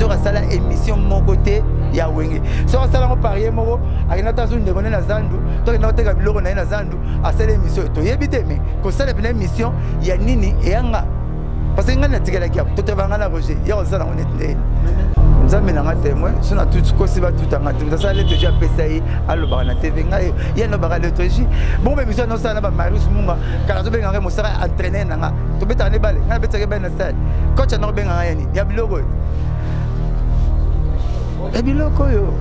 producteur a sala émission mon côté ya wenge so sala ngo parier moko akina tazu ndekone na zandu to na teka biloko na zandu a sala émission to yebite mais ko sala bina émission ya nini eyanga parce que ngana tikela kia to te vangana roger ya ko sala ngone nzambe na nga témoin sona tout kosi ba tout anga tout ça le déjà PCI allo ba na TV ngai ya no ba le toji bon mais mission no sala ba Marius Munga kala to benga mo sala entraîner nanga to beta ne bale nga beta ke ba na stade coach no benga yani ya biloko e biloko yo.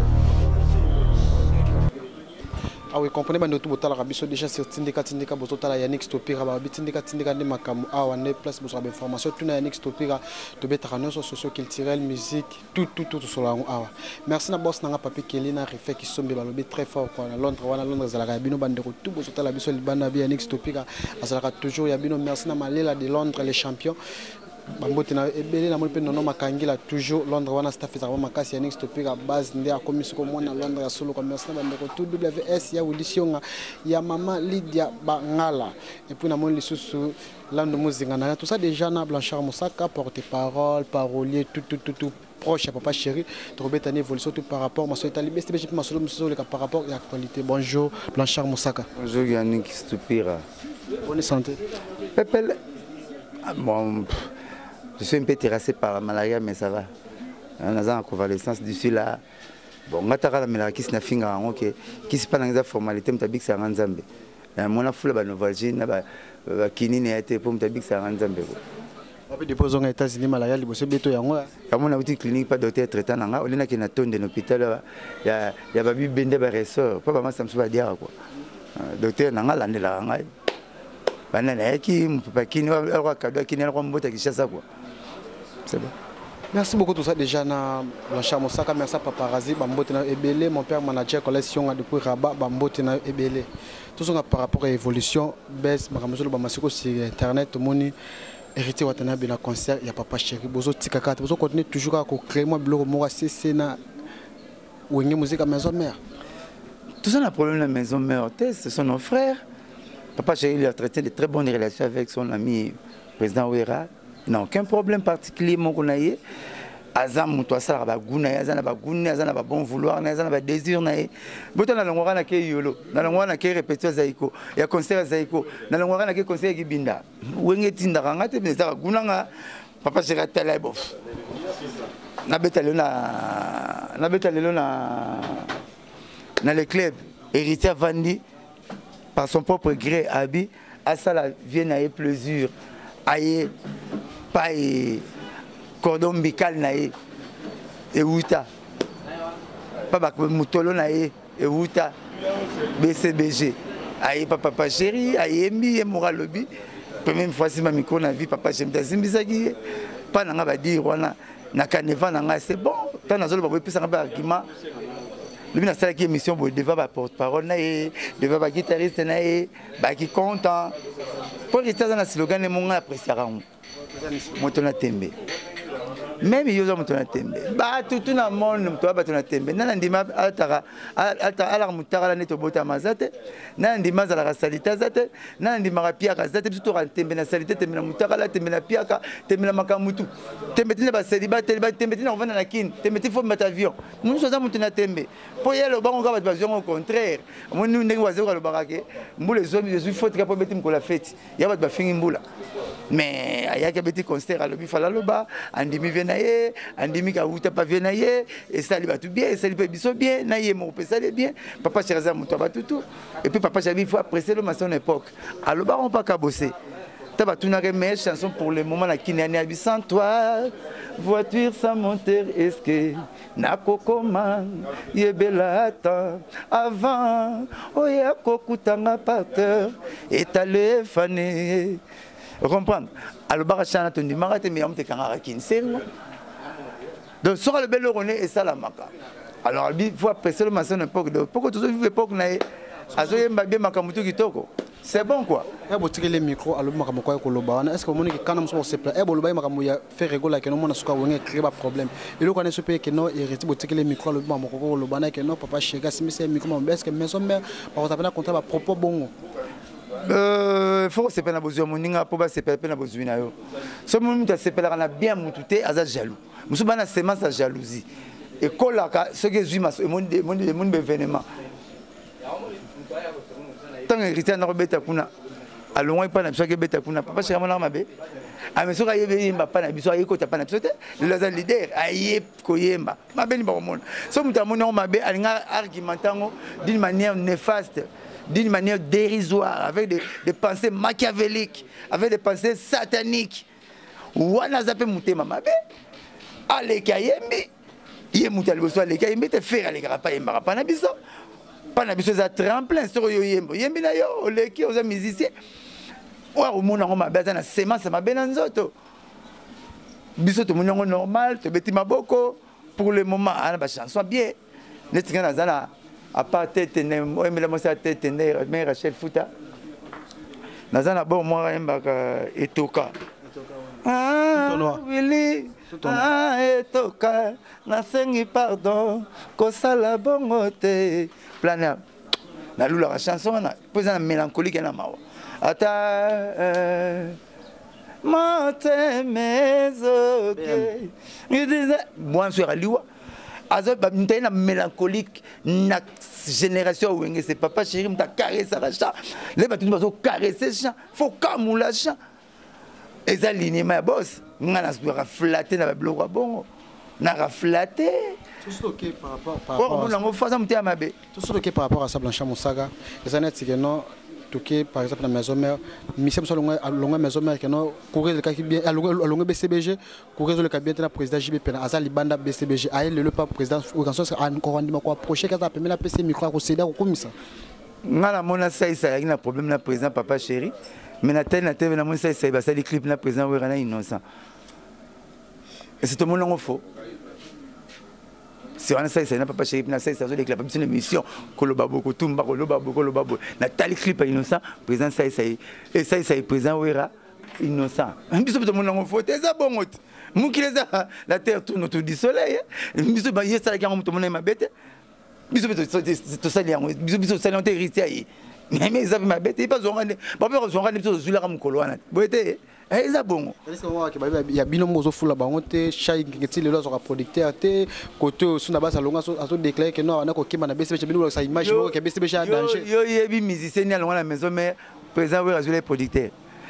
Ah oui, comprenez bien tout botala rabiso déjà sur Tindika botala Yannick Stopira ba Tindika de makamu ah on est place pour information tout na Yannick Stopira to beta sur socio-culturel musique tout sur la ah. Merci na boss na papi Kelina refait qui sombe ba lobi très fort quoi Londres zalaka bino bandeko tout botala biso libana bi Yannick Stopira azalaka toujours ya bino merci na malela de Londres les champions. Bambote na ebele na molipe nono makangila toujours Londres wana staff ezaka makasi Yannick Stopira base nde akomisi ko mona Londres ya solo comme merci na bandeko tout WS ya audition ya mama Lydia Bangala et puis na mon lisusu lando muzinga na tout ça déjà na Blanchard Moussaka porte-parole parolier tout proche à papa chéri to robeta une évolution tout par rapport ma soita libé c'est ma solo par rapport à l'actualité. Bonjour Blanchard Moussaka. Bonjour Yannick Stopira. Bonne santé. Pepel bon. Je suis un peu terrassé par la malaria, mais ça va. On a en convalescence d'ici là. Bon, on a la malaria qui se finga qui se passe dans les formalités, mais tabik c'est un Zambé. Mon a foule ba novalgie, na ba kini ne été pour tabik c'est un Zambé. Après déposer aux États-Unis malaria, il bosse bientôt yango. Comme on a une clinique pas docteur traitant nanga, on a qui na tonne de l'hôpital ya babi bende ba ressort. Pas vraiment ça me soit dire quoi. Docteur nanga lande la nanga. Banana qui pas qui ne va cadeau qui ne va pas qui ça quoi. C'est bon. Merci beaucoup tout ça déjà na Blanchard Moussaka, merci à Paparazzi Bambote na Ebele, mon père manager collection depuis Rabat Bambote na Ebele. Tout ça par rapport à l'évolution baisse makamazolo bamasiko sur internet moni hérité watana bina concert il y a papa chéri bozo tikaka bozo continuer toujours à créer moi blog moi c'est na wenge musique à maison mère. Tout ça n'a problème la maison mère, ce sont nos frères. Papa chéri il a traité de très bonnes relations avec son ami président Ouera. Non, aucun problème particulier mon konaye. Azam toi ça ba guna azana ba guna azana ba bon vouloir azana ba désir nae. Boto na longwa na ke yolo, na longwa na ke répétition zaiko, ya concert zaiko, na longwa na ke concert kibinda. Wenge tinda kanga te mais ça guna nga papa chéri tala bof. Na betalelo na le club héritier Vandi par son propre gré Abi à ça la vienne à plaisir aïe pas cordon ombilical nae et wuta pas ba mutolo nae et wuta BCBG aïe papa chéri aïe mbi et moralobi première fois si ma micro na vie papa j'aime zimbizaki pas nanga ba dire wana na caneva nanga c'est bon tant nazolo ba pesa ba argument. Le ministre de l'émission devant ma porte-parole, devant ma guitariste, qui content. Pour rester dans le slogan, les gens apprécieront. Motona Tembe. Même si ils ont Motona Tembe. Tout le monde a Motona Tembe. Nandima Altara, Alarmutara, Netobota Mazate, Nandima Zala Salita Zate, Nandima Piaka Zate, tout en Tembe, la Salita, Tembe la Mutara, Tembe la Piaka, Tembe la Makamutu. Tembe la Célibat, Tembe la Vanakin, Tembe faut mettre avion. Nous sommes Motona Tembe. Pour y aller au bar, on va être au contraire. Moi, nous sommes au baraque. Nous, les hommes, je suis faute pour mettre la fête. Il y a pas de fin boula. Mais il y a un petit concert à l'objet fala loba, andimi venaye, andimi ka uta pa venaye, et ça lui va tout bien, et ça lui fait bien, naye mon peut ça bien. Papa Cherazam mon toba tout. Et puis papa j'avais il faut apprécier le maçon époque. À l'objet on pas qu'à bosser. T'as tout une meilleure chanson pour le moment là qui n'est pas sans toi. Voiture sans moteur, est-ce que nakokoma yebelata avant oya kokutanga parteur et t'allais faner. Comprendre. Alors barachana tondi marate mais on te kangara kinsero. Donc sur le bel rené et ça la maka. Alors il faut apprécier le maçon époque de pourquoi toujours vivre époque naé. Azoye mbabé makamutu kitoko. C'est bon quoi. Et vous tirez les micros à l'homme comme quoi est-ce que vous montrez que quand on se plaît et vous le voyez fait rigoler que nous on a ce qu'on créé pas problème. Et le connaît ce pays que non hérité vous tirez les micros à l'homme comme le banane que non papa chéga si c'est micro mon est-ce que maison mère par contre contre à propos bon. Faut c'est pas na besoin moninga pour pas c'est pas na besoin na yo. Ce moment tu c'est pas na bien mututé aza jaloux. musu bana semence ya jalousie et kolaka ce que je mas mon événement tant héritier na robeta kuna alongwa pa na biso ke beta kuna papa chéri mona mabe amesoka yebe yimba pa na biso ayekota pa na biso te le leader aye koyemba mabe ni ba komona so muta mona mabe alinga argumentango d'une manière néfaste, d'une manière dérisoire, avec des pensées machiavéliques, avec des pensées sataniques. Wana zape mutema mabe aleka yembi ye muta liboso aleka yembi te faire aleka pa yemba pa na biso za tremplin sur yo yembo yembi na yo oleki oza musicien wa omona ngo mabe za na semence mabe na nzoto biso to monongo normal to beti maboko pour le moment ana ba chanson bien netinga na zana à part tête ne emela mo sa tête ne mais Rachel Futa na zana bon moi mbaka etoka Willy etoka nasengi pardon kosala bongo te plana na lula la chanson na posa mélancolique na mawa ata mate mezoke il disait moi sur aliwa azo ba mtena mélancolique na génération wenge c'est papa chéri mta caresser la chat les batu bazo caresser chat faut kamula chat eza linéma ya boss ngana sura flatter na bloko bongo na raflatter tout ce qui est par rapport à ça Blanchard Moussaga les années que non toqué par exemple la maison mère mission sur longue maison mère que non courir le cas qui bien à longue BCBG courir le cas bien na président JB Pena azali banda BCBG a le pas président organisation encore on dit quoi projet quand appelé la PC micro ko céder comme ça ngala mona ça ça y a un problème na président papa chéri mais na tête na mon ça ba ça les clips na président Werana innocent et c'est tout le monde faux. Si on a ça, c'est pas chéri, na ça, ça veut dire que la petite émission, Kolobabo, Tumba, Kolobabo, Nathalie Clip innocent, président ça, et ça, président Wera innocent. Un bisou de mon nom faut, c'est ça bon. Moi qui les a, la terre tourne autour du soleil. Bisou, bah, il y a ça qui a mon nom ma bête. Bisou, tout ça, bisou, ça l'ont hérité. Mais ils avaient ma bête, ils pas zongané. Papa, zongané, bisou, sur la rame coloane. Boité. Il y a bien de fou là-bas. On était chay qui est le producteur. Côté sur la base, on a déclaré que non, on a coqué ma BCB. Ça image que BCB a danger. Yo, il y a des musiciens à la maison, mais président oui, les producteurs.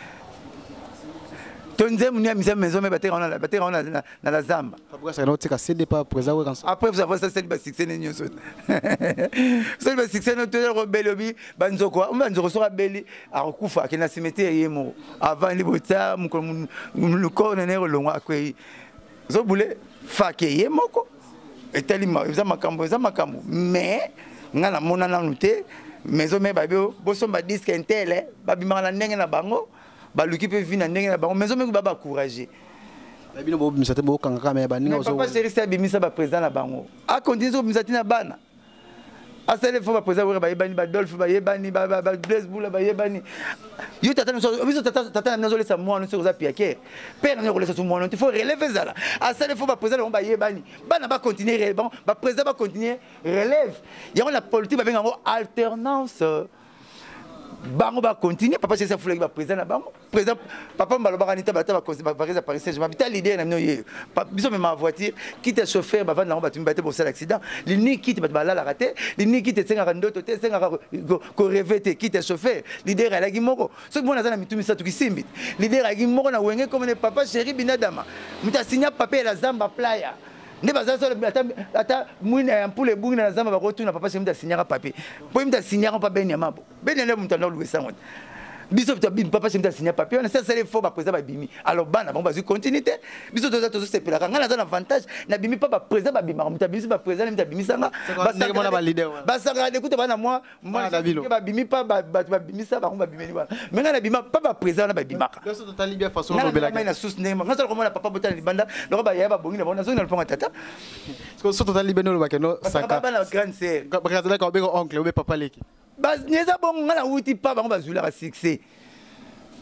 Tonzem ni amisa maison mais batterie on a na la zamba. Pourquoi ça n'autre que c'est pas président oui comme après vous avez ça c'est pas succès ni nyonso. C'est pas succès no tele rebelli banzoko on banzoko so rebelli a kufa ke na cimetière yemo avant li bota mu corps ne longo akwe. Zo boule fa ke yemo ko etali ma za makambo mais ngana mona na nuté maison mais babio boso ba disque intel babima na ndenge na bango. Baluki peut venir na bango maison mais baba encourager babino bo misate bo kanga mais baninga ozo papa chéri ça bimisa ba président na bango a continuer zo misate na bana a ça il faut ba président ba yebani ba Dolph ba yebani ba Blaise Boula ba yebani yo tata na zo lesa moi no se oza piaker père na relation sur moi il faut relever ça là a ça il faut ba président ba yebani bana ba continuer bon ba président ba continuer relève il y a la politique ba benga alternance bango ba continuer papa c'est ça foule ba président na bango président papa mbaloba kanita bata ba Paris à Paris Saint-Germain bita l'idée na noyer biso même ma voiture quitte chauffeur ba vendre ba tu mbate pour ça l'accident les ni quitte ba la raté les ni quitte 52 toté 5 ko revêter quitte chauffeur l'idée ala gimoko so bona na mitumi sa tukisimbi l'idée ala gimoko na wenge comme ne papa chéri binadama muta signa papier la zamba playa ne baza so ata mwina pour les bungina na zamba ba retourna papa chéri muta signa papier po muta signa pa benya mabo benya muta na louer sango biso papa chéri muta signa papier on ça c'est faux ba président ba bimi alors bana bon ba continuité biso toza tozo sepela kanga na za avantage na bimi pa ba président ba bima muta bimi ba président muta bimi sanga ba leader ba sanga écoute bana moi ba bimi pa ba bimi sa ba ba bimi bana mais na bima pa ba président na ba bimaka biso totali bien façon no bela na sous ne nga ça comment na papa botana libanda lo ba yaba bongi na bona zo na le tata parce que totali bien no ba keno saka ba na grande sœur ba ka ka be oncle ou be papa leki bas nieza bon ngana wuti pa bango bazula ba succès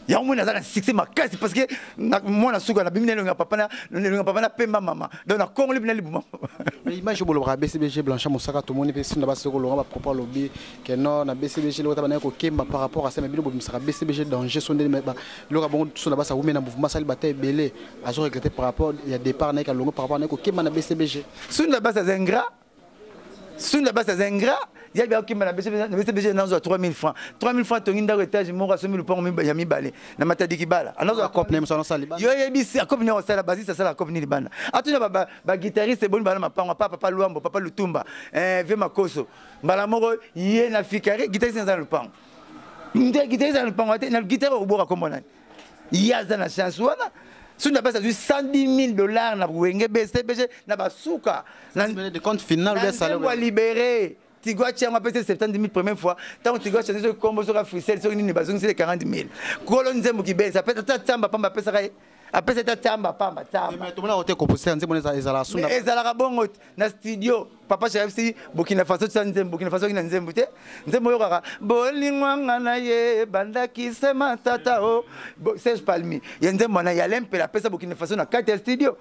Il y a un monde qui a succès makasi parce que moi na suka na bimine le papa na pemba maman donc na Congo libina libuma. Mais image bolo ba BCBG Blanchard Mosaka to moni pe sinda ba soko lo ba propos lobby que non na BCBG le tabana ko kemba par rapport à ça mais bino bo misaka BCBG danger son de ba lo ka bon so na ba sa wumena mouvement sali bataille belé a so regretter par rapport il y a départ na ka longo par rapport na ko kemba na BCBG. Sunda ba sa zengra. Sunda ba sa zengra. Il y a bien qui m'a BCBG dans 3000 francs. 3000 francs ton inda étage mo rasomi le pont mi yami balé. Na matadi ki bala. Anazo cop nem so na sali ba. Yo yebisi a cop ni o sala basi ça la cop ni libana. Atuna ba guitariste bon bala mapanga papa Luambo papa Lutumba. Ve makoso. Mbala moko yé na fikari guitariste dans le pang. Ndé guitariste dans le pang na guitare au boka comme nani. Yaza na chance wana. Sunda basa du $110,000 na wenge BCBG na basuka. Na de compte final ou salaire. On va libérer. Tigua tient ma PC 70 000 première fois. Tant que Tigua tient ce combo sur la frisselle, sur une bazon, c'est 40 000. Colon Zembo qui baisse, après ça, tamba, pamba, après ça, tamba, pamba, tamba. Mais tout le monde a été composé, on sait qu'on est à la souna. Et ça la bon, na studio. Papa chef si Burkina Faso Sanzem Burkina Faso ina Nzembo te Nzembo yokaka bolingwanga na ye bandaki sema tata o Serge Palmi ya Nzembo na ya lempe la pesa Burkina Faso na 4 studio.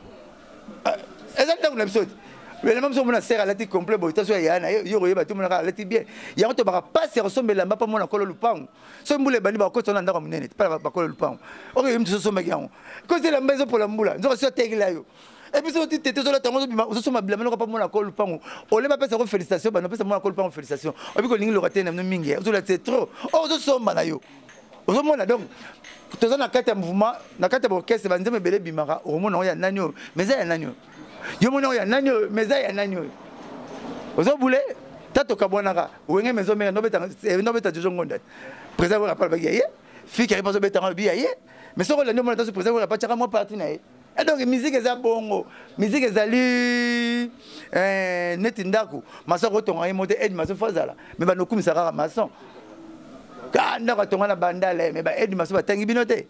Exactement une épisode. Mais même si on a serré à la tête complète, bon, il y a tout le monde a la tête bien. Il y a un peu de pas se ressemble là, pas mon accord le pain. Si vous voulez banni, bah quand on a dans mon pas l'accord le pain. Ok, il me dit ça, mais quand c'est la maison pour la moula, nous sommes sur là. Et puis si on dit t'es sur la table, on se met blâmer, on pas mon accord le pain. On les pas faire félicitations, bah non pas mon accord le pain félicitations. Et puis quand l'ingé le raté n'a mingi, on se c'est trop. Oh, on se sommes banayo. On se monte donc. Tout ça na carte mouvement, na carte orchestre, bah nous sommes belé bimara. Au moment où il y a nanyo, mais il y a nanyo. Yo mono ya nanyo meza ya nanyo ozo bule tato kabonaka wenge mezo me no beta jojo ngonda président wa parle bagiye fiki ari paso beta ngabi yaye mais soko la nyomo taso président wa pa chaka mo parti na ye et donc musique eza bongo musique ezali neti ndako masoko tonga ye mote ed maso fazala mais ba no kumisa kaka mason kanda ka tonga na bandale mais ba ed maso batangi binote.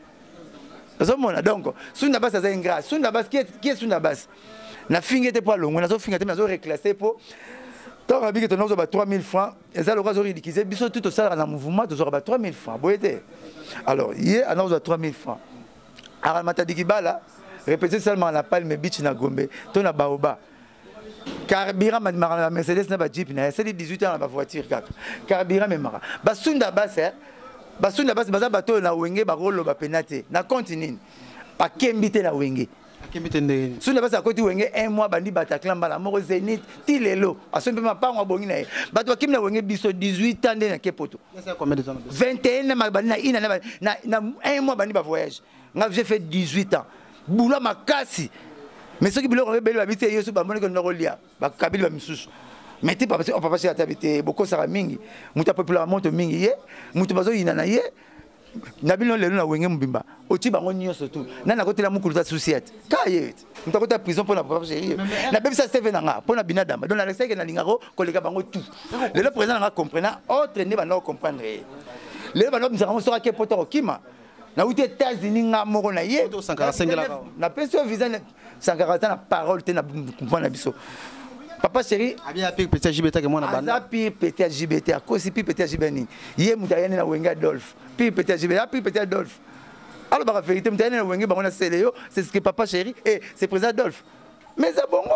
Donc, Sunda Bass a une grâce. Sunda Bass, qui est Sunda Bass? Na finge te poids long, on a finge te mais reclassé pour. Tant que tu as 3000 francs, et ça le cas ridiculisé, biso tout ça dans le mouvement, tu auras 3000 francs. Boyete. Alors, hier, on a 3000 francs. Alors, matadi kibala, répétez seulement la palme beach na Gombe, ton na baoba. Carburant ma Mercedes na ba Jeep na, c'est 18 ans dans ma voiture kaka. Carburant me mara. Ba Sunda Bass Basunda basi baza bato na wenge ba rolo ba penate na continue pa kembite na wenge kembite ndenge Sunda basi akoti wenge 1 mois bandi bataklan bala moko Zenith tilelo asombe mapango bongi na ye bato bakimi na wenge biso 18 ans na kepoto ça combien de temps 21 na bandi na ina na 1 mois bandi ba voyage nga j'ai fait 18 ans boula makasi mais ceux qui biloko beli ba bité yesu ba moniko ndoko lia ba kabili ba misusu. Mais tu parce que papa c'est habité beaucoup ça mingi muta populaire monte mingi ye muta bazo inana ye nabino lelo na wenge mbimba oti bango nyonso tout nana kotela mukuluta société kaye muta kota prison pour la papa chérie na bebisa seve nanga pour na binadama donc na leseke na lingaro koleka bango tout lelo président nga comprendre autre ne ba no comprendre lelo ba no mzaka mo soka ke poto kima na uti États-Unis nga moko na ye na pension visa 140 na parole te na comprendre na biso. Papa chéri, abia pire petit JBT que moi na banda. Asa pire petit JBT, à cause pire petit JBT. Hier mutayane na wenga Adolphe. Pire petit JBT, pire petit Adolphe. Alors la vérité mutayane na wenga bango na Céléo, c'est ce que papa chéri et c'est président Adolphe. Mais ça bongo.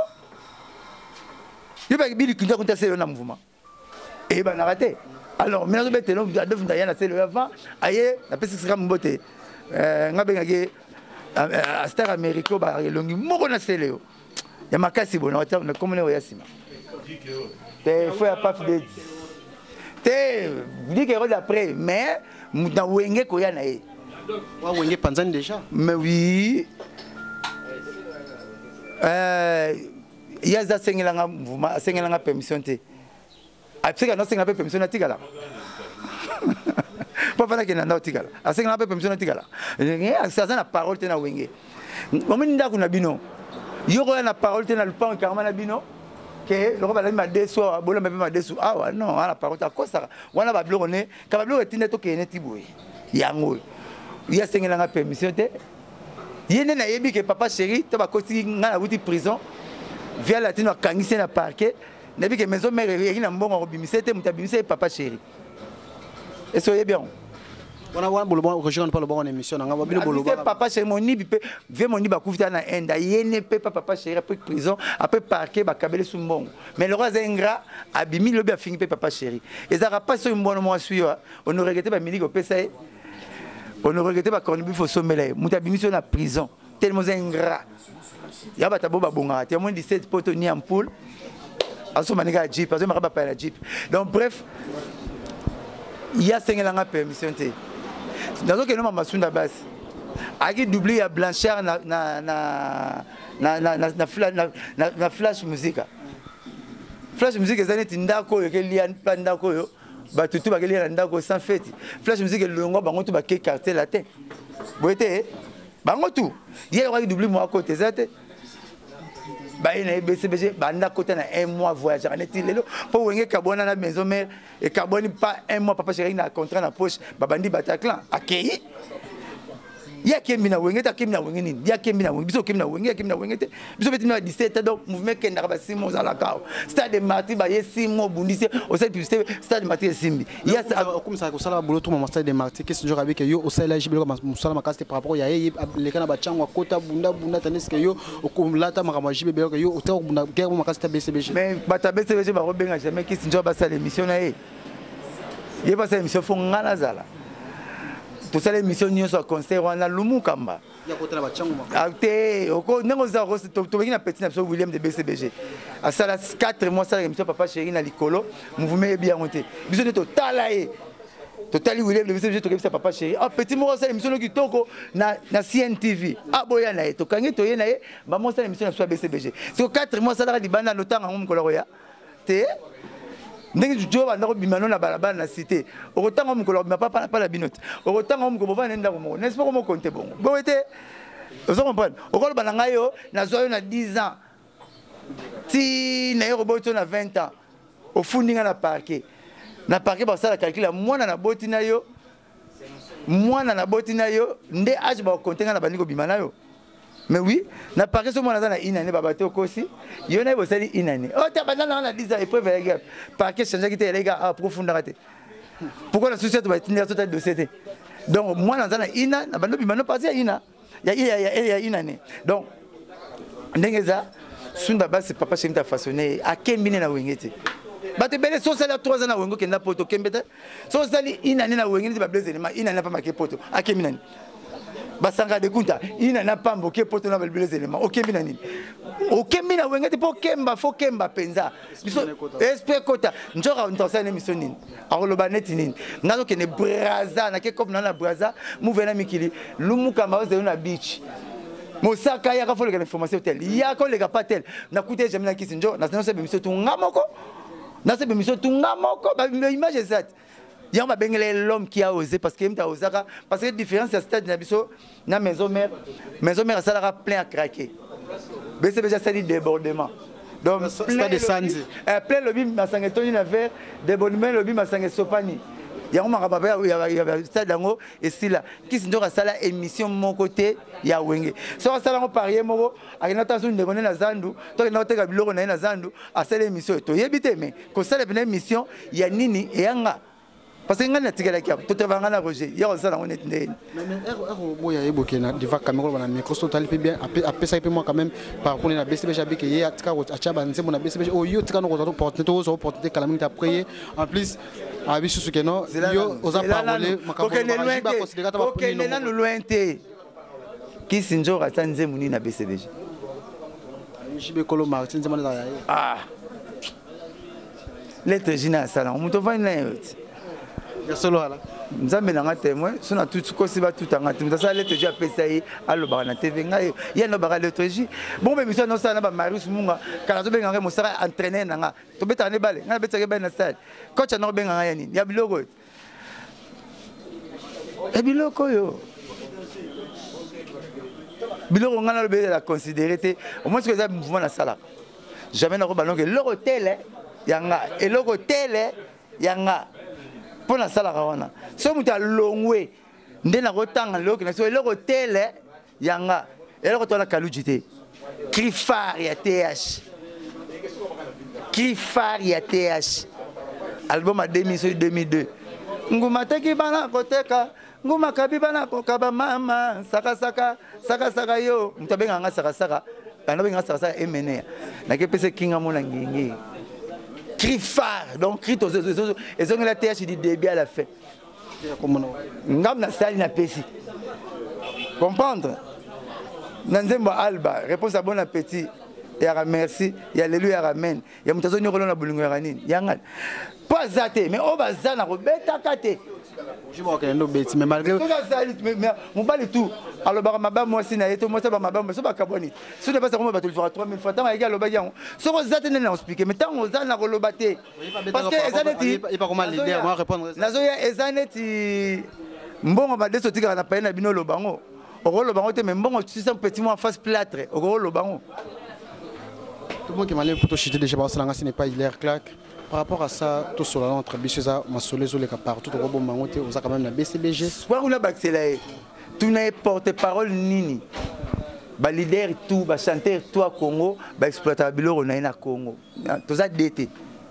Il va bili kinda konta Céléo na mouvement. Et ben raté. Alors maintenant bete no Adolphe mutayane na Céléo avant, aye na pesi sika mbote. Ngabengake a Star America ba longi moko na Céléo. Il y a ma casse bon, on a comme on est ici. T'es faut à pas de. T'es dit que d'après, mais dans wenge ko ya na e. Wa wenge panzani déjà. Mais oui. Il y a ça sengela nga sengela permission te. Apsika no sengela permission na tigala. Papa na kena na tigala. Sengela permission na tigala. Ça ça na parole te na wenge. Momi nda kuna bino. Yoko na parole te na le pan carrément na bino que le roi ma desu bola ma desu ah non la parole ta kosa wana ba bloko ne ka ba bloko tinde to kene tiboy yango ya sengela nga permission te yene na yebi que papa chéri to ba kosi nga na wuti prison via la tino kangise na parquet na bi que maison mère ri na mbongo ko bimisete mutabimise papa chéri et soyez bien On a pas le bon émission. Papa chéri moni bipe vie moni ba kufita na enda yene pe papa chéri après prison après parquet ba kabele sous mbongo mais le roi zengra abimi lobi a fini pe papa chéri et ça pas sur mbono moi suyo on aurait regretté ba mini ko pesa on aurait regretté ba cornibi fo sommelé muta bimi sur la prison tellement zengra ya ba tabo ba bonga te moins 17 poto ni ampoule aso maniga jeep parce que ma pas la jeep donc bref il y a 5 ans permission té dans ce que nous Masunda bas a qui doublé à Blanchard na flash musique ezane tindako yo kelia ndako yo batutu bakelia ndako sans fête flash musique longo bango tu ba ke quartier latin boete bango tu hier a qui doublé moi côté zate ba ina BCBG banda côté na un mois voyage en est lelo pour wenge kabona na maison mère et kaboni pas un mois papa chéri na contrat na poche babandi Bataclan akei ya kemina wenge ta kemina wenge ni ya kemina wenge biso kemina wenge te biso beti na 17 donc mouvement kenda ba 6 mois à la cao stade marti ba 6 mois bundisi au stade publicité stade marti simbi ya comme ça ko sala bolo to ma stade marti qu'est-ce que je avec yo au sala jibelo ko musala makasti par rapport ya les kana ba changwa kota bunda tandis que yo ko lata makama jibelo ko yo au ta bunda guerre makasti BCBG mais bata BCBG ba robenga jamais qu'est-ce que ba sala émission na ye ba sala émission fo ngana zala tout ça l'émission nous soit concert on a lumukamba ya kotela bachangu ate oko nengo za ko to na petit na William de BCBG à ça 4 mois ça l'émission papa chéri na likolo mouvement bien monté biso to talaye totali William de BCBG to kebisa papa chéri ah petit mo ça l'émission qui toko na CNTV ah boya na to kangi to ye na ye ba mo ça l'émission na soit BCBG c'est 4 mois ça la libana no tanga ngom koloro ya te ndenge jo ba ndako bimano na balabala na cité okotanga mukolo ma papa pas la binote okotanga mukolo ba nenda ko mo n'est-ce pas comment compter bon bo été vous comprenez okolo bananga yo na zo yo na 10 ans ti na yo roboto na 20 ans au fundinga na parquet ba sala calcul mwana na boti na yo nde age ba compter na baniko bimana yo. Mais oui, na parquet so mwana na inane babato kosi yo na bosali inane oh ta banana na 10 ans et preuve les gars parquet changer qui les gars approfondira te pourquoi la société va tenir tout dossier donc moi na ina na bando bimano passer ina ya inane donc ndengeza sunda basi papa chéri ta façonné a kembine na wengete bate bele so sala 3 ans na wengo kenda poto kembeta so sali inane na wengete ba blaze ma inane pa maké poto a kembine basanga de kunta ina na pambo ke poto na belbeleza élément okembi na nini okembi na wengete po kemba fo kemba penza biso espère kota njora ntosana émission nini akoloba neti nini ngazo kene braza na ke comme na braza mouvena mikili lumuka maoze na beach mosaka ya ka fo le information tel ya ko le ka patel na kuté jamais na kisi njo na se émission tungamoko na se émission tungamoko ba image exacte. Il y a l'homme qui a osé parce qu'il y a osaka parce que la différence c'est stade nabiso na maison mère ça l'a plein à craquer. BCBG ça dit débordement. Donc plein de sanzi. Plein lobby masangetoni na vers débordement lobby masange sopani. Il y a un marababa il y a stade dango et si là qui se doit ça la émission mon côté ya wenge. Ça ça la parier moko akinata so ndengone na zandu to na oteka biloko na zandu à cette émission to yebite mais ko ça la émission ya nini et yanga parce que ngana tigala kia to te vanga na Roger ya on ça on est ndé mais boya eboke na diva caméra na micro total pe bien après ça peut moi quand même par contre na BCBG abike ya tika acha banze na BCBG o yo tika no ko porter to so porter calamine ta prier en plus a bisu ce que non yo oza parler makambo ba considérer ta OK na no lointé qui sinjo ratanze muni na BCBG jibe kolo Martin zemana ya ah lettre jina sala on to va na ya solo ala nzambe nanga témoin sona tout kosi ba tout anga tout ça lettre ji apesa yi aloba na TV ngai ya no ba lettre ji bon be mission no sana ba Marius Munga kala to benga mo sara entraîner nanga to beta ne bale ngai beta ke ba na stade coach no benga ngai nini ya biloko e biloko yo biloko ngana lo be la considérer te au moins que ça mouvement na sala jamais na ko balon que loko tele yanga et loko tele yanga pour la salle rawana so muta longwe ndena kotanga loki na so eloko tele yanga eloko to la kalujite crifar ya TH album à 2002 nguma teki bana koteka nguma kabibana kokaba mama saka saka saka saka yo mutabenga nga saka saka bana benga saka saka emene na ke pese kinga mona ngingi cri phare donc cri to et on la TH du début à la fin ngam na sali na pesi comprendre nanzembo alba réponse à bon appétit ya merci ya alléluia amen ya mutazo nyokolo na bulingo ya nini yanga pas zate mais on va zana ko beta kate je vois que no beti mais malgré mon bali tout alors ba maba moi si na yeto moi ça ba maba so ba kaboni so ne pas ça comment ba tout le faire 3000 fois tant égal loba yango so ko zate ne na expliquer mais tant on zana ko lobate parce que ezaneti il pas comment l'idée moi répondre nazo ya ezaneti mbongo ba deso tika na paina bino lobango oko lobango te mais mbongo tu sais petit moi en face plâtre oko lobango. Tout le monde qui m'a l'air plutôt chuté déjà parce que ce n'est pas Hilaire Clark. Par rapport à ça, tout sur la entre Bissoza, Massolezo, les partout au robot Mangote, on a quand même la BCBG. Soit on a baxelé, tu n'as porte-parole nini. Ba leader tout, ba chanteur toi Congo, ba exploitable on a na Congo. Tout ça d'été.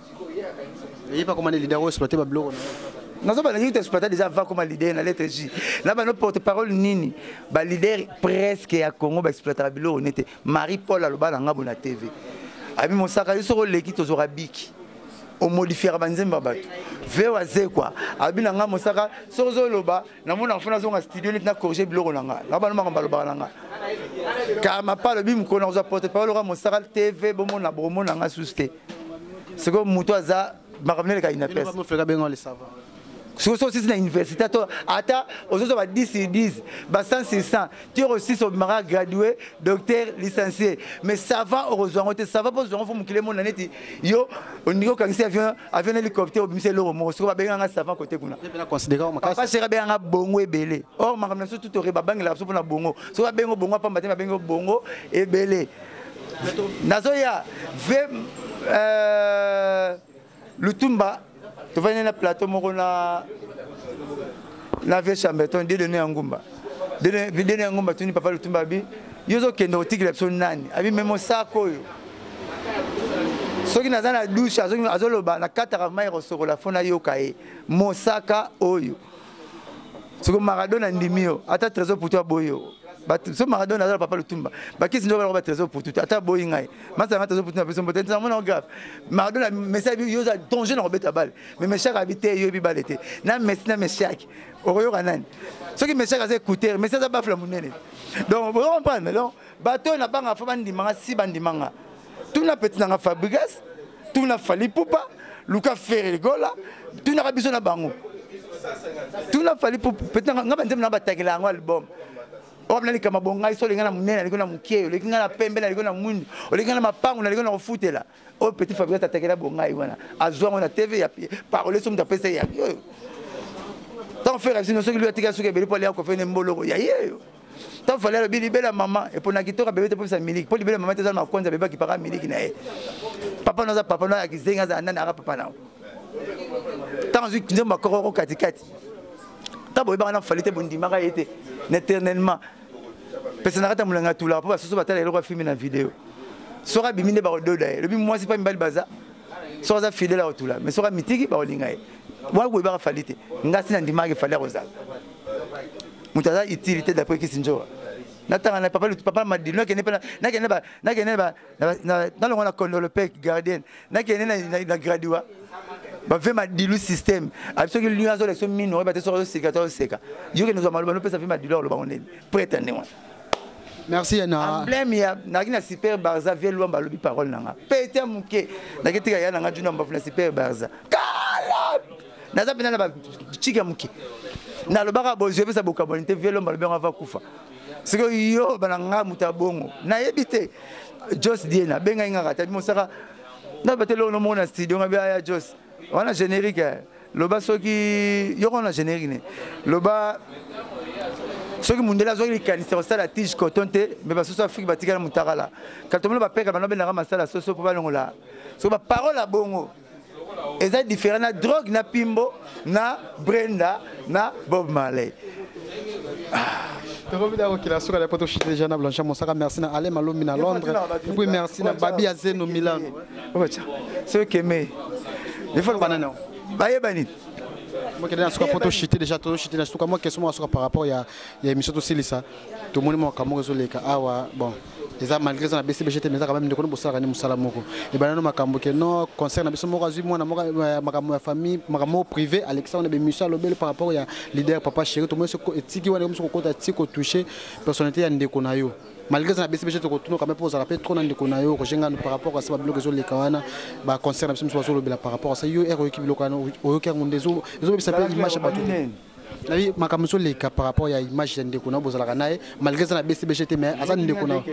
Et pas comment les leaders exploiter ba blog. Nous avons exploité déjà avant comme leader dans lettre J. Là bas nos porte-parole nini. Ba leader presque à Congo ba exploitable on était Marie-Paul Aloba na ngabona TV. Abi mosaka yo soko leki tozora biki. O modifier banzemba bato. Vewa ze quoi. Abi na nga mosaka sozo loba na mona fona zonga studio ni na corriger biloko na nga. Là bas no makamba loba na nga. Car ma parole bim ko na zo porte-parole ra mosaka TV bomo na bomo na nga susté. C'est comme muto za makamne ka ina pesa. Mo fera bengo le savoir. Si vous êtes à l'université, vous avez 10 sur 10, 100 sur 100. Tu as aussi son mari gradué, docteur, licencié. Mais ça va, heureusement, ça va pas, vous avez mon année. Yo, on dit que si avion hélicoptère, vous avez l'euro, vous avez un savant côté. Vous avez considéré un bongo et belé. Or, ma ramenation tout aurait pas bangé la soupe na bongo. Si vous avez un bongo, pas matin, vous avez bongo et belé. Nazoya, Lutumba. Tu vas dans le plateau, na vie chambeton, de donner un gumba. De donner un gumba, tu n'es pas le tumbabi. Yozo kendo tigre l'abson nani. Abi même ça koyo. Soki na zana douche, soki azoloba na katara mai rosoko la fona yokae. Mosaka oyo. Soko Maradona ndimio, ata trésor pour toi boyo. So Maradona azala papa le tumba. Ba kisi ndo ba trésor pour tout. Ata boyi ngai. Masa nga trésor pour tout personne peut-être mon grave. Maradona message yo za danger na robeta balle. Mais mes chers habités yo bi balete. Na mesna mes chers. Oroyo kanani. Ce qui mes chers azé écouter, mais ça za bafla munene. Donc vous comprenez non? Bateau na banga fa bandimanga si bandimanga. Tout na petit na Fabregas, tout na Fali Poupa, Luka Ferregola, tout na biso na bango. Tout na Fali Poupa, peut-être nga bandem na batakela ngo album. On a dit que ma so lingana munene liko na mukie lingana na pembe na liko na mundu lingana mapangu na liko na kufutela o petit Fabrice tatakela bongai wana azwa na TV ya parole somme ta pesa ya tant faire sinon ceux qui lui atika suke beli pour aller ko faire mbolo ya yeyo tant fallait le bili bela maman et pour na kitora bébé pour sa milique pour libérer maman tezama kwanza bébé qui para milique na e papa na kizenga za nana ara papa na tant zu kinzo makoro katikati tant boy ba na fallait te bondima ka yete éternellement. Personne n'arrête à me tout là. Pour ça, va aller le film dans vidéo. Sera bimine par deux là. Le bim moi c'est pas une balle baza. Sera fidèle à tout là. Mais sera mythique par lingaï. Moi vous va faliter. Ngasi ndima ke fallait rosa. Mutaza utilité d'après qui sinjo. Natanga na papa m'a dit non que n'est pas dans le on a connu le père gardien. Na que na gradua. Ba fait ma dilu système absolument que l'union sur les mines on va sur le sécateur séca yo que nous avons malheureusement ça fait ma dilu le ba on est prétendement merci Yana emblème ya na super barza vie lomba lobi parole nanga pété muke na ketika ya nanga juna mba super barza kala na za pena ba chika muke na lo baka bozo pesa bokabonite vie lomba lobi on va kufa c'est que yo bananga mutabongo na yebite Jos Diena benga inga ta mosaka na batelo no mona studio ngabe ya Jos on a générique loba soki yo on a générique ne loba soki mundela soki kanisa osala tige coton te mais ba soso Afrique batika na mutakala katomolo ba peka banobe na masala soso po balongola so ba parole a bongo eza différent na drogue na pimbo na Brenda na Bob Marley. Merci à Ale Malomi à Londres. Puis merci à Babi Azeno Milano. C'est eux qui aiment. Il faut le banane. Baye banit. Moi qui est pour chuter déjà tout chuter là moi question par rapport il y a émission aussi ça tout le monde m'a comme réseau awa bon déjà malgré ça na BCBGT mais quand même de connaître ça gagne musala moko et ben non makambo que non concerne biso moko azui mwana makambo ya famille makambo privé Alexandre be mission lobel par rapport ya leader papa chéri tout le monde etiki wana comme ko ta tiko toucher personnalité ya ndeko na yo malgré ça na BCBGT to kotuno quand même pour ça rappelle trop na ndeko na yo ko jenga par rapport à ça bloc réseau le kawana ba concerne biso mso lobel par rapport à ça yo ero équipe lokana o yo ndezo ezo bisa pe image ba oui, makambo les cas par rapport à l'image de Ndeko na bozalaka nae malgré ça na BCBGT mais asa Ndeko na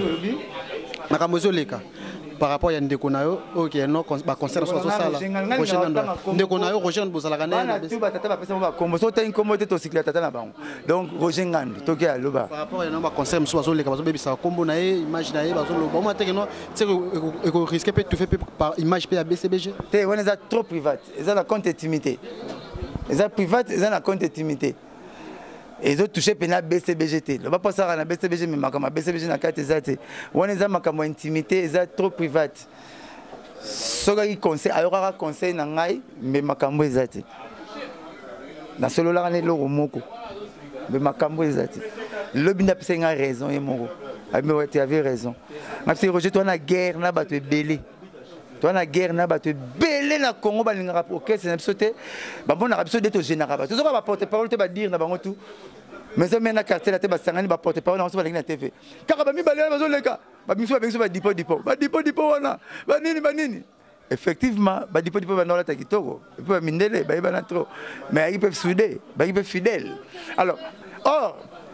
makambo les cas par rapport à Ndeko na yo OK non ba concert so ça là prochaine Ndeko na yo rejoindre bozalaka nae tu ba tata ba pesa ba kombo so ten kombo te to cycle tata na bango donc rejoindre to ke aloba par rapport à non ba concert so les cas bazo bebisa kombo nae image nae bazo lo ba mo te non c'est ko risquer peut tout fait par image pe à BCBG te on est trop private ils ont la compte intimité. Les gens privés, ils ont un compte intimité. Ils ont touché à BCBGT. Le pas passer à la BCBG, mais ma BCBG n'a qu'à être. On est à ma intimité, ils sont trop privés. Ce qui conseille, alors un conseil n'a pas, mais ma cambo est zati. Dans ce lot-là, on est l'eau moko. Mais ma cambo est zati. Le bin a raison, et moko. Tu avais raison. Ma petite Roger, toi, la guerre, n'a pas te belé. Toi la guerre na ba te belé na Congo ba linga OK c'est n'absoté ba bon na absoté to général tout ça va porter parole te ba dire na bango tout mais ça mena quartier la te ba sangani ba porter parole na so ba linga TV kaka ba mi balé ba zo leka ba mi so ba dipo wana ba nini effectivement ba dipo ba na la ta kitoko et puis ba mindele ba ba na trop mais ils peuvent souder ba ils peuvent fidèles alors or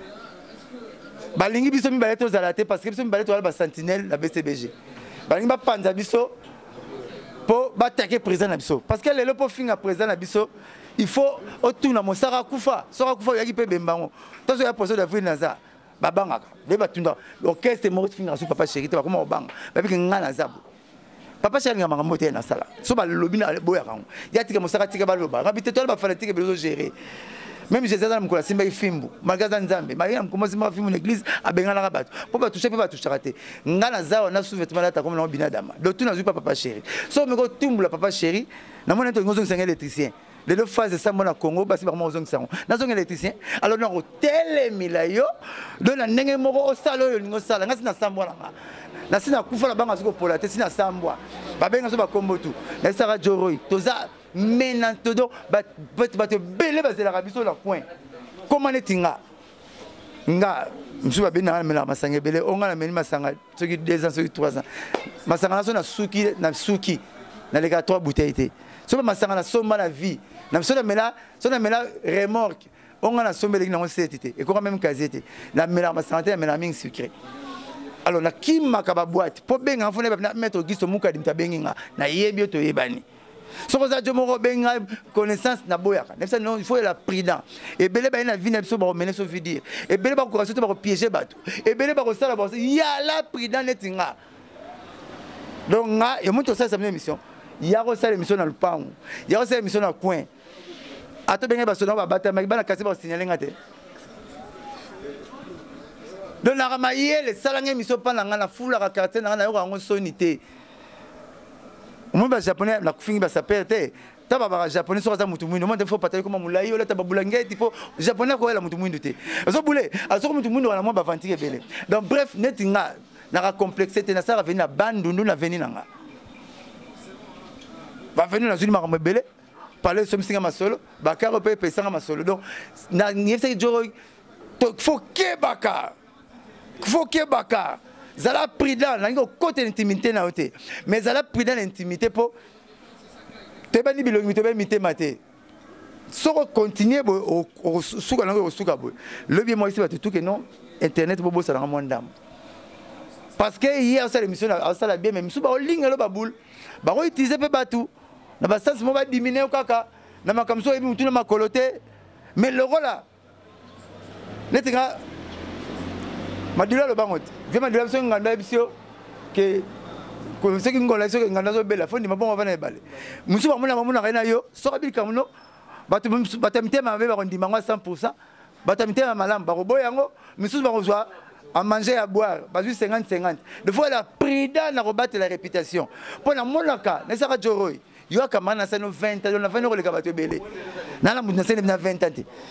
ba lingi biso mi balé to zalate parce que biso mi balé to ba sentinelle la BCBG ba lingi ba panza biso pour attaquer le président Nabiso. Parce que les pour finir président Nabiso, il faut autour de mon Sarah Koufa. Sarah Koufa, il y a qui Bembango. Tant que la position de Naza, Babanga, les batunda. L'orchestre est mort finir sur Papa Chéri, comment au bang. Parce que Nana Zabou. Papa Chéri n'a pas monté dans la salle. Soit le lobby à Boyaran. Il y a que Sarah Tigabaloba. Rabité toi, il fallait que le gérer. Même Jésus a dit Simba Fimbu, Magasin Nzambe, Mariam commence à faire une église à Bengala Rabat. Pour pas toucher, pas toucher raté. Ngana Zao na sous-vêtement là comme on binadama. Le tout n'a pas papa chéri. Sauf me go tumble papa chéri. Na mon intention c'est un électricien. Les deux phases ça mon Congo basi par mon zone ça. Na zone électricien. Alors na hôtel milayo de la ndenge moko au salon yo sala ngasi na sambo la. Na sina kufa la banga siko pola te sina sambo. Ba benga so ba kombo tout. Na sara joroi. Toza maintenant todo ba te belé ba c'est la rabiso la coin comment netinga nga msuba bina na masanga belé onga na meni masanga soki 2 ans soki 3 ans masanga na suki na les 3 bouteilles so masanga na somba la vie na so na mela remorque onga na somba les na setité et quoi même casete na mela masanga na ming sucré alors na kimaka ba boîte po benga fone ba mettre gisto muka dimta benga na yebi to yebani. Si vous avez une connaissance, il faut être prudent. Et bien, il y a une vie qui mener sur dire. Et bien, il y a piéger bateau. Et bien, il y a la prudence. Donc, il y a une émission. Il y a une émission dans le pan. Il y a une émission dans le coin. À tout bien, il y a une émission. Donc, la ramaille, les salariés émission pendant la foule, la quartier, la sonité. Moi, les Japonais, la fille va s'appeler. Les Japonais sont à Moutoumouine. Il faut pas comme Moulaï, il faut les Japonais qui sont à Moutoumouine. Ils ont boulé. Alors, Moutoumouine, on a moins vanté. Donc, bref, netinga, na complexité, na ça va venir à Bandundu, na venir na. Va venir dans une marque belé, parler de ce masolo, Bakar peut payer ça masolo. Donc, na niefse joro, faut que Bakar, faut que Bakar. Zala prudent, na ngo côté intimité na oté. Mais zala prudent l'intimité pour te bani bilongi te bani mité maté. Soko continuer au suka na au suka bo. Le bien moi ici va tout que non internet bobo ça na mondam. Parce que hier ça l'émission ça la bien même suba o ligne lo baboul. Ba ko utiliser pe batou. Na ba sens mo ba diminuer o kaka. Na makamso ebi mutu na makoloté. Mais le rôle là. Netinga Madula le bangote. Viens madula so nganda bisio que ce qui ngola so nganda so bela fondi mabongo bana ebale. Musu ba muna kaina yo so ka bilika muno batamite ma be ba kondima 100%. Batamite ma malam ba robo yango musu ba kozwa à manger à boire bazu 50-50. De fois la prida na rebattre la réputation. Pour na monaka na saka joroi. yo akamana na sano 20 ans na 20 ans le kabato belé na mutu na sene na 20 ans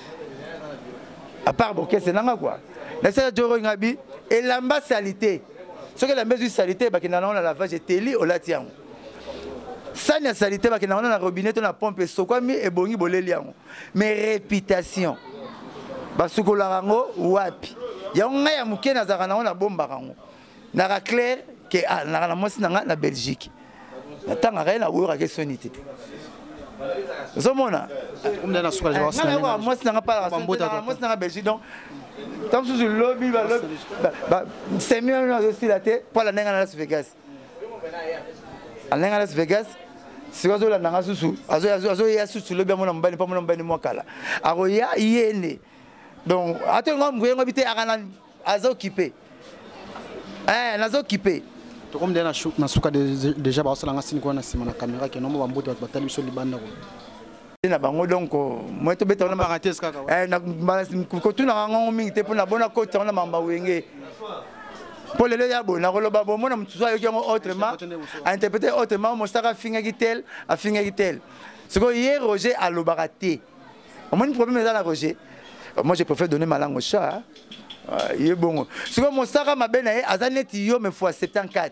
à part bon qu'est-ce nanga quoi na sala joro ngabi et lamba salité ce que la mesure salité ba kina na lavage teli olati yango sani ya salité ba kina na robinet na pompe sokwami e bongi boleli yango mais réputation ba sukola rango wapi ya nga ya muke na zaka na bomba rango na ra clair que na mosi na Belgique na tanga na wura ke sonité zomona comme na suka je na wa mosi na pas la mosi na Belgique donc tant sous le lobby ba c'est mieux aussi la tête pour la nenga na Las Vegas a nenga Las Vegas si wazo la nanga susu azo ya susu lobby mona mbani pa mona mbani mwakala aro ya yene donc atengo mwengo bité akana azo occupé nazo occupé to comme na suka déjà ba osala ngasini kwa na sima na caméra ke nomba bambote batali biso libanda ko na bango donc moi to beta na parenthèse kaka na ko tuna ngango mingi te pona bona ko tana mamba wenge pour le ya bona ko loba bo mona mutsu ayo ngo autrement a interpréter autrement mo saka finga gitel a finga gitel ce que hier Roger a lobaraté au moins problème dans la Roger moi je préfère donner ma langue au chat il est bon ce que mon saka ma ben a azaneti yo me fois 74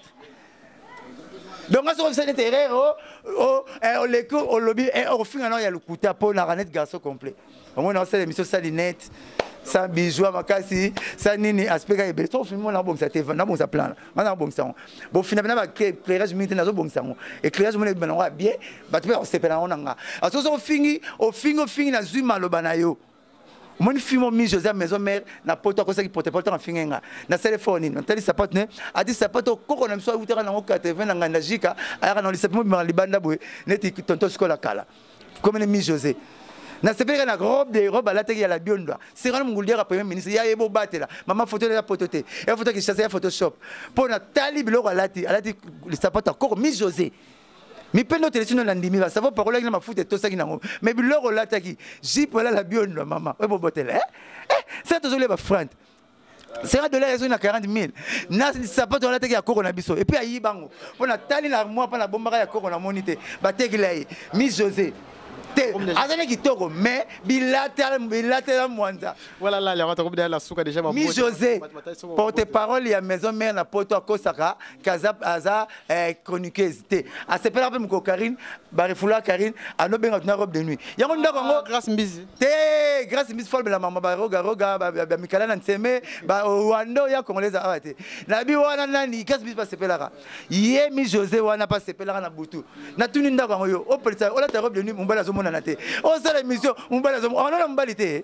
donc à ce que c'est intérêt au leko au lobby et au final il y a le couteau pour la ranette garçon complet au moins dans cette émission salinette sans bijoux makasi sans nini aspect ka ebe to film na bon ça te na bon ça plan na bon ça bon finalement ba éclairage militaire na zo bon ça éclairage mon ben on bien ba tu on se pena on nga à ce que au fini na zuma lobana yo mon film mi José maison mère na poto ko ça qui porte en fingenga na téléphone na tali sapote ne a dit sapote ko na mso utera na 80 na nganda jika aya na lisapo mi libanda boy neti tonto skola kala comme mi José na sepeleka na robe à la teki ya la bionda c'est quand mungulia ka premier ministre ya yebo batela mama photo ya photote et photo qui chasse ya photoshop pour na tali biloko alati lisapote ko mi José mi pendo télévision na ndimi ba ça va parole na mafuta to saki nango mais biloko lataki jipo la bionda mama ebo botela c'est toujours les ba front c'est $1 na 40 000 na sapato la teki ya koko na biso et puis ayi bango pona tali na moi pa na bombaka ya koko na monité ba tekilai mi José azane kitoko mais bilatéral mwanza voilà là les rentre comme la suka déjà mi José porte-parole ya maison mère na poto akosaka kaza aza chroniqueuse te a sepela pe mko Karine ba refula Karine anobenga tuna robe de nuit yango ndako ngo grâce mbizi te grâce mbizi fol la mama ba roga ba mikala na nseme ba wando ya congolaise awate na bi wana nani grâce mbizi pa sepela ye mi José wana pa sepela na butu na tuni ndako ngo yo o polisa o la robe de nuit mbala zo mona na te o sala émission mbala zo on na mbali te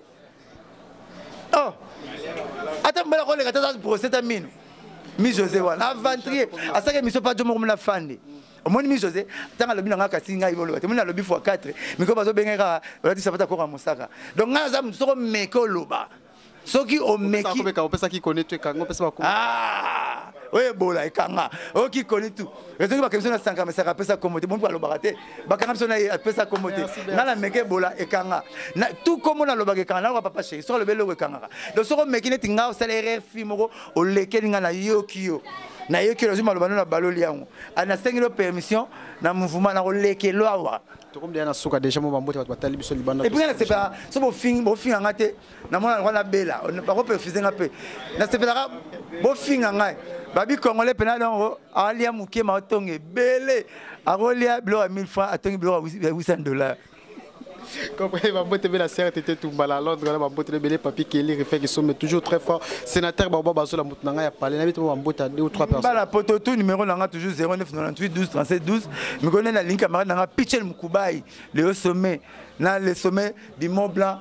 oh ata mbala ko le kata procès ta mine mi José wana aventrier asaka émission pa jomo na fandi omoni mi José tanga lobi nga kasi ngai bolo te mona lobi fois 4 miko bazo bengeka olati sapata ko mosaka donc nga za msoko meko loba soki o meki ko pesa ki connecte kango pesa ba ah oye bola ekanga o ki connaît tout raison ba kemso na sanga mais ça pesa komote bon ba loba te ba kanga so na pesa komote na la meke bola ekanga na tout comme na loba ekanga na papa chéri so le belo ekanga donc soko meki neti nga o salaire fimoko o lekeli nga na yokio na yokio zuma loba na baloli yango ana sengelo permission na mouvement na lekelo awa to comme na suka déjà mo bambote batali biso libanda et puis na sepela so bo finga ngate na mona na bela on pas refuser nga pe na sepela bo finga ngai babi congolais pena donc alia muke ma tonge belé arolia blo à 1000 francs atongi blo à $800 comprenez bambote bela certes était tout bala Londres na bambote belé papi Kelly refait qui sont toujours très fort sénateur baba bazo la mutnanga ya parler na bitu bambote 2 ou 3 personnes bala poto tout numéro nanga toujours 0998 12 37 12 me connais la ligne camarade nanga Pichel Mukubai le sommet na le sommet du Mont Blanc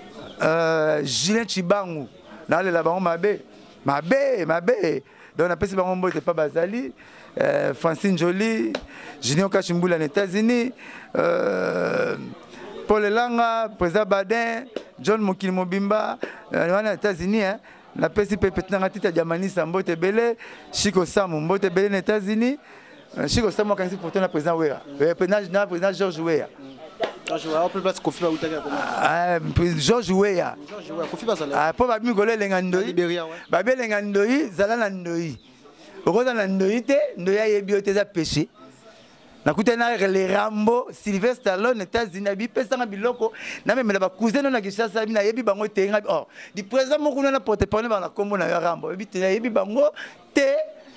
Julien Chibangu na le la bango mabe donc on appelle ça bango pas Bazali Francine Jolie Junior Kashimbula aux États-Unis Paul Elanga président Badin John Mokili Mobimba aux États-Unis la pesi peut-être na tita Jamani Sambote Belé Chico Samu Mbote Belé aux États-Unis Chico Samu quand c'est pourtant le président Wea président George Wea George Weah po babi ngolo elenga ndoi babi elenga ndoi zala na ndoi okoza na ndoi te ndoi ayebi yo te eza péché nakuta na les Rambo Sylvester Stallone États-Unis bi pesanga biloko na même na ba cousin na Kinshasa bi na yebi bango tenga oh di président moko na porte-parole ba na kombo na Rambo bi te yebi bango te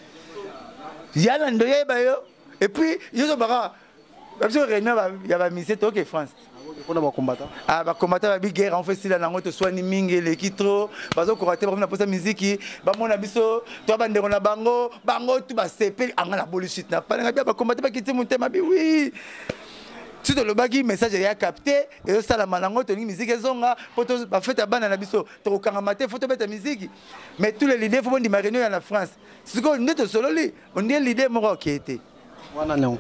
yana ndo yeba yo et puis yo baka absolument réunion ya ba mise to que France on a ba combattant ba combattant ba bi guerre en fait sila nango to swani mingi le kitro bazo ko rater ba na posa musique ba mona biso to ba ndeko na bango tu ba sepeli anga la bullshit na pa nga ba combattant ba kiti mutema bi oui si to le bagi message ya capté et ça la malango to ni musique zonga poto ba fête bana na biso to kanga maté photo beta musique mais tous les leaders faut bon di marino ya na France c'est que on est solo li on est leader moko qui était wana non.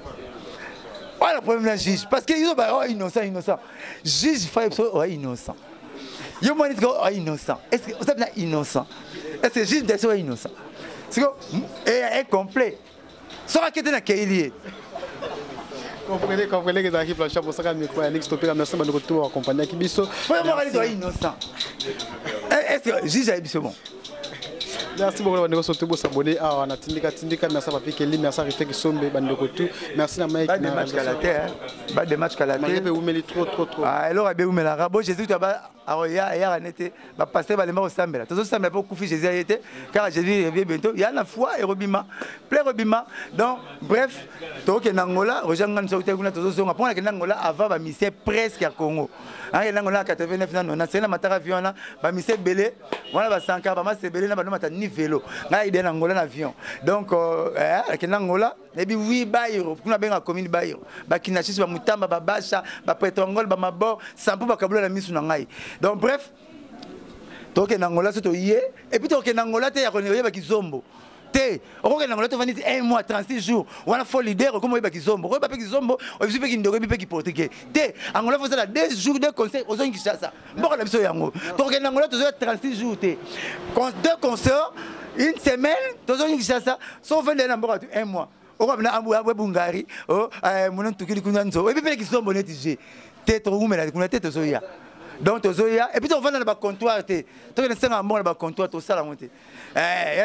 Voilà le problème d'un juge. Parce qu'ils ont dit innocent. Juge, il faut innocent. Ils ont dit innocent. Est-ce que vous savez innocent? Est-ce que le juge est innocent? C'est que complet. Ça va quitter la Kélié. Comprenez que dans l'équipe, la chambre, ça va me croire. Next topic, merci de retour accompagné qui biso. Pourquoi innocent? Est-ce que le juge est bon? Merci beaucoup de vous abonner à la Tindika, merci à Papi Kelly, merci à Rifek Sombe, Bandokotu, merci à Mike. Pas de match Kalaté, pas de match Kalaté. Trop. Ah, alors, il a rabo Jésus, tu as Aroya, hier, on était, passer les morts au Sambela. Tout ça, mais pour Koufi Jésus a été, car Jésus revient bientôt. Il y a la foi et Robima, plein Robima. Donc, bref, tu as Nangola, rejoindre Sauté, tu as pour que Nangola avant, va misser presque à Congo. Ah, Nangola 89 ans, on a la Matara Viona, va misser Belé, voilà, va Sanka, va masser Belé, va ni vélo. Là, il est en Angola avion. Donc, avec Angola, et puis oui, Baïro, on a bien la commune Baïro. Bakinachis, Bamutamba, Babacha, Bapetongol, Bamabo, Sampo, Bakablo, la mise sur Nangaï. Donc, bref, tu es en Angola, c'est et puis tu es en Angola, tu es en Kizombo. On est en Angola, tu vas 1 mois, 36 jours. On a fait leader, comme on est Kizombo. On est Kizombo, on est Kizombo, portugais. Angola, il faut 2 jours de conseil aux gens qui chassent. Bon, on a besoin d'Angola. Tu es en Angola, tu as 36 jours. 2 concerts, 1 semaine, tu as besoin de chassent. Sauf 1 mois. On va venir à Bungari, on a tout qui est et puis Kizombo, on est tigé. Tête, on a tête, donc, et puis on va dans le comptoir, tu es un bon comptoir, tout ça, et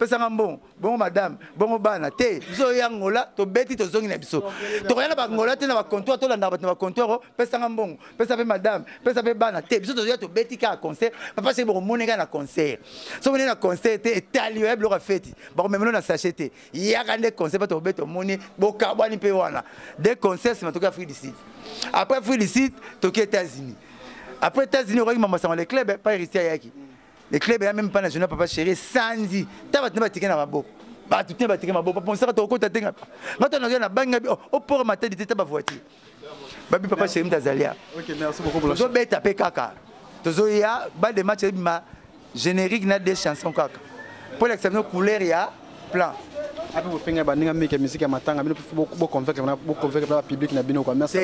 bon madame, bon bana, tu Zoyangola, tu bêtis, tu zongin abisso. Tu regardes dans le comptoir, tu dans le comptoir, un bon, madame, bana, tu tu bêtis à concert, papa c'est bon, mon à concert. Si on est à concert, tu es talibé, le fait, bon, même on a s'acheté. Il y a un concert, tu bêtis, monnaie, bon, carbone, des concerts, c'est ma free d'ici. Après free d'ici, tu es aux États-Unis. Après les États-Unis, on a les clubs, pas héritiers Yaki. Les clubs, il n'y a même pas national, papa chéri, Sandy. Tu vas te tirer dans ma boue. Tu te tirer dans ma boue. Papa, on s'est retrouvé au côté de la maintenant, on a un bang, au port matin, tu étais dans ma voiture. Papa chéri, Tazalia. Ok, merci beaucoup pour la chose. Tu vas taper caca. Tu vas des matchs, générique, des chansons caca. Pour l'exception couleur, il y a plein. Après vous faites une musique à matin, beaucoup convaincre le public na bino quoi. Merci.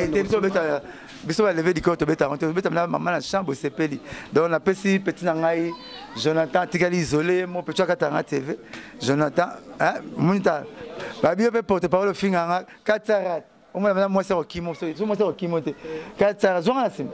Biso va lever du corps to beta, maman la chambre c'est peli. Donc on appelle si petit nangai Jonathan Tigali isolé mon petit katanga TV. Jonathan hein monita. Ba bio pe porte-parole finganga Katsarat. On m'a moi c'est Okimo, moi c'est Okimo te. Katsarat zonga sim.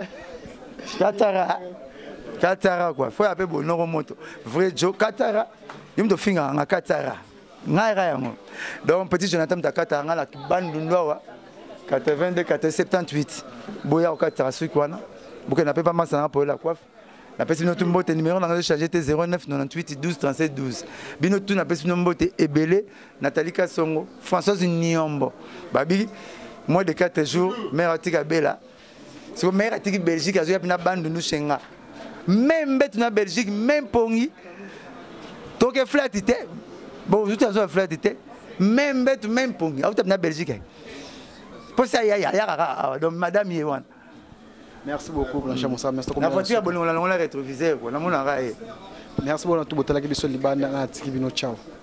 Katsarat quoi. Faut appeler bon nom moto. Vrai Joe Katsarat. Il me finganga Katsarat. Donc petit Jonathan Takata la bande Ndoa 82 78 boya au 4 sukwana beaucoup n'a pas mal pour la coiffe la personne notre mbote numéro on a chargé 09 98 12 37 12 bino tout na personne mbote ebele Nathalie Kasongo Françoise Niombo babi moins de 4 jours mère atika bela c'est mère atika Belgique a joué na bande nous chenga même bête na Belgique même pongi toke flatité. Bon, tout à fait, même bête, même pour nous. Vous êtes Belgique. Pour ça, il y a donc madame Yewan. Merci beaucoup, Blanche Moussa. La voiture, on l'a rétrovisée. Merci beaucoup, tout le monde. Ciao.